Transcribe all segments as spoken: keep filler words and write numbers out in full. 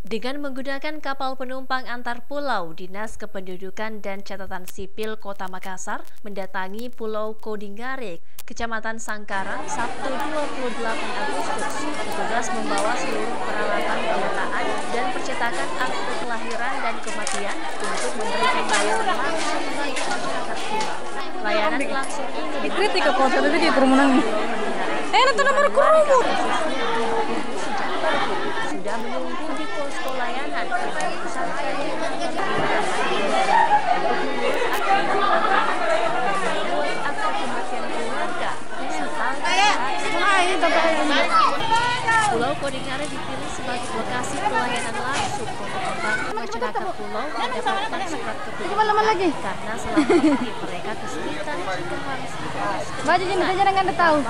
Dengan menggunakan kapal penumpang antar pulau, Dinas Kependudukan dan Catatan Sipil Kota Makassar mendatangi Pulau Kodingare, Kecamatan Sangkarang, Sabtu dua puluh delapan Agustus. Petugas membawa seluruh peralatan pendataan dan percetakan akte kelahiran dan kematian untuk memberikan layanan langsung bagi masyarakat pulau. Layanan langsung ini dikritik ke pos tadi di kerumunan. Eh, nanti nomor kerumun. Sudah menunggu di posko layanan Pulau Kodingare dipilih sebagai lokasi pelayanan langsung untuk membantu masyarakat pulau mendapatkan surat kependudukan karena selama ini mereka kesulitan jika harus diurus. Baju jadi kita jangan ada tahu.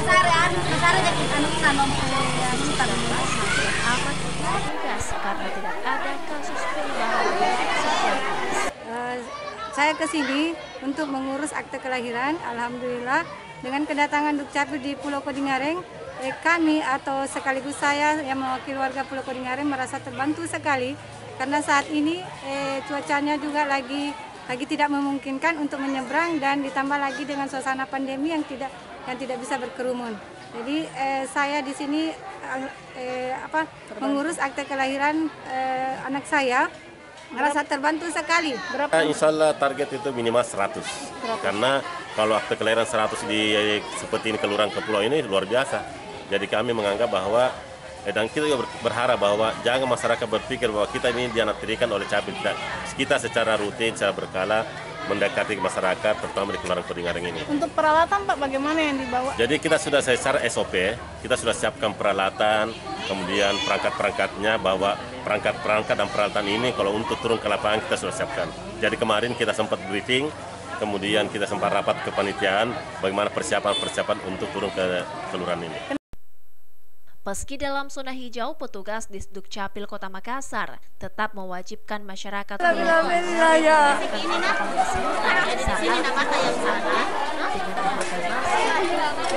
Amat tugas karena tidak ada kasus penyebaran sejak uh, saya ke sini untuk mengurus akte kelahiran. Alhamdulillah dengan kedatangan Dukcapil di Pulau Kodingare, eh, kami atau sekaligus saya yang mewakili warga Pulau Kodingare merasa terbantu sekali karena saat ini eh, cuacanya juga lagi lagi tidak memungkinkan untuk menyeberang dan ditambah lagi dengan suasana pandemi yang tidak yang tidak bisa berkerumun. Jadi eh, saya di sini eh, apa mengurus akte kelahiran eh, anak saya merasa terbantu sekali. Berapa? Insya Allah target itu minimal seratus. Karena kalau akte kelahiran seratus di seperti ini kelurahan ke pulau ini luar biasa. Jadi kami menganggap bahwa eh, dan kita juga berharap bahwa jangan masyarakat berpikir bahwa kita ini dianaktirikan oleh Capil. Kita secara rutin, secara berkala mendekati masyarakat, terutama di Kelurahan Kodingare ini. Untuk peralatan Pak, bagaimana yang dibawa? Jadi kita sudah secara S O P, kita sudah siapkan peralatan, kemudian perangkat-perangkatnya, bahwa perangkat-perangkat dan peralatan ini kalau untuk turun ke lapangan kita sudah siapkan. Jadi kemarin kita sempat briefing, kemudian kita sempat rapat kepanitiaan, bagaimana persiapan-persiapan untuk turun ke kelurahan ini. Meski dalam zona hijau, petugas di Dukcapil Kota Makassar tetap mewajibkan masyarakat dengan memakai masker dengan memakai masker